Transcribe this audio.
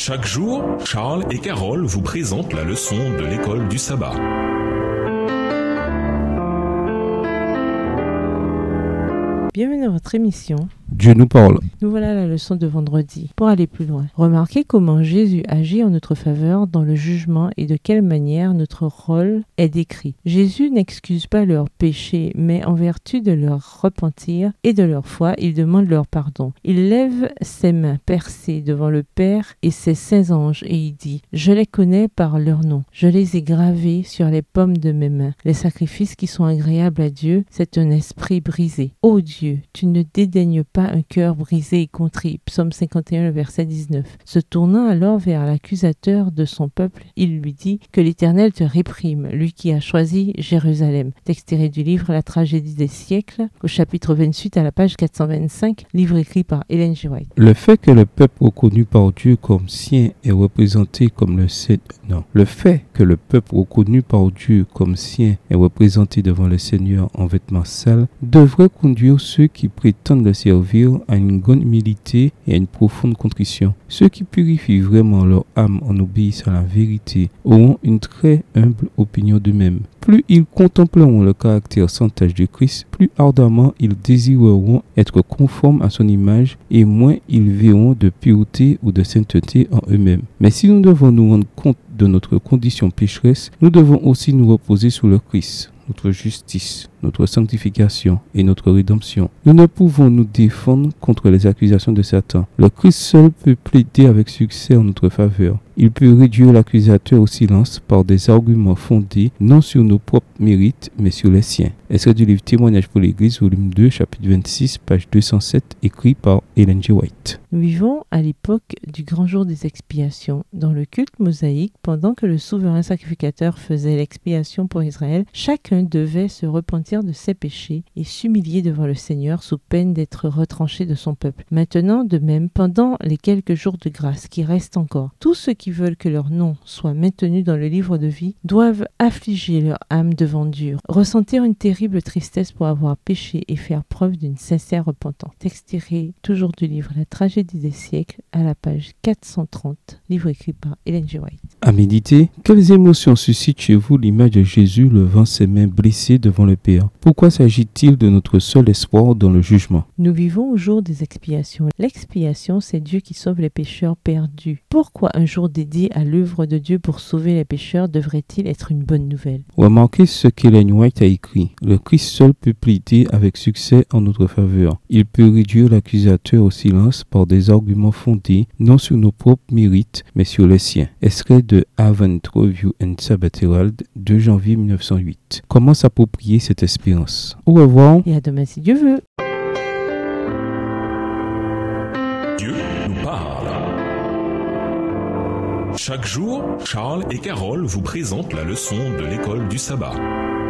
Chaque jour, Charles et Carole vous présentent la leçon de l'école du sabbat. Bienvenue dans votre émission. Dieu nous parle. Nous voilà à la leçon de vendredi. Pour aller plus loin, remarquez comment Jésus agit en notre faveur dans le jugement et de quelle manière notre rôle est décrit. Jésus n'excuse pas leurs péchés, mais en vertu de leur repentir et de leur foi, il demande leur pardon. Il lève ses mains percées devant le Père et ses saints anges et il dit « Je les connais par leur nom. Je les ai gravés sur les paumes de mes mains. Les sacrifices qui sont agréables à Dieu, c'est un esprit brisé. Ô Dieu, tu ne dédaignes pas un cœur brisé et contrit. » Psaume 51, le verset 19. Se tournant alors vers l'accusateur de son peuple, il lui dit « Que l'Éternel te réprime, lui qui a choisi Jérusalem. » Texte tiré du livre La tragédie des siècles, au chapitre 28 à la page 425, livre écrit par Ellen G. White. Le fait que le peuple reconnu par Dieu comme sien est représenté comme le Seigneur. Le fait que le peuple reconnu par Dieu comme sien est représenté devant le Seigneur en vêtements sales devrait conduire ceux qui prétendent le servir à une grande humilité et à une profonde contrition. Ceux qui purifient vraiment leur âme en obéissant à la vérité auront une très humble opinion d'eux-mêmes. Plus ils contempleront le caractère sans tache de Christ, plus ardemment ils désireront être conformes à son image et moins ils verront de pureté ou de sainteté en eux-mêmes. Mais si nous devons nous rendre compte de notre condition pécheresse, nous devons aussi nous reposer sur le Christ, notre justice, notre sanctification et notre rédemption. Nous ne pouvons nous défendre contre les accusations de Satan. Le Christ seul peut plaider avec succès en notre faveur. Il peut réduire l'accusateur au silence par des arguments fondés non sur nos propres mérites, mais sur les siens. Extrait du livre Témoignage pour l'Église, volume 2, chapitre 26, page 207, écrit par Ellen G. White. Nous vivons à l'époque du grand jour des expiations. Dans le culte mosaïque, pendant que le souverain sacrificateur faisait l'expiation pour Israël, chacun devait se repentir de ses péchés et s'humilier devant le Seigneur sous peine d'être retranché de son peuple. Maintenant, de même, pendant les quelques jours de grâce qui restent encore, tous ceux qui veulent que leur nom soit maintenu dans le livre de vie doivent affliger leur âme devant Dieu, ressentir une terrible tristesse pour avoir péché et faire preuve d'une sincère repentance. Texte tiré toujours du livre La tragédie des siècles à la page 430, livre écrit par Ellen G. White. À méditer, quelles émotions suscite chez vous l'image de Jésus levant ses mains blessées devant le Père? Pourquoi s'agit-il de notre seul espoir dans le jugement? Nous vivons au jour des expiations. L'expiation, c'est Dieu qui sauve les pécheurs perdus. Pourquoi un jour dédié à l'œuvre de Dieu pour sauver les pécheurs devrait-il être une bonne nouvelle? Remarquez ce qu'Ellen White a écrit. Le Christ seul peut plaider avec succès en notre faveur. Il peut réduire l'accusateur au silence par des arguments fondés non sur nos propres mérites, mais sur les siens. Extrait de Advent Review and Sabbath Herald, 2 janvier 1908. Comment s'approprier cette espérance? Au revoir. Et à demain si Dieu veut. Dieu nous parle. Chaque jour, Charles et Carole vous présentent la leçon de l'école du sabbat.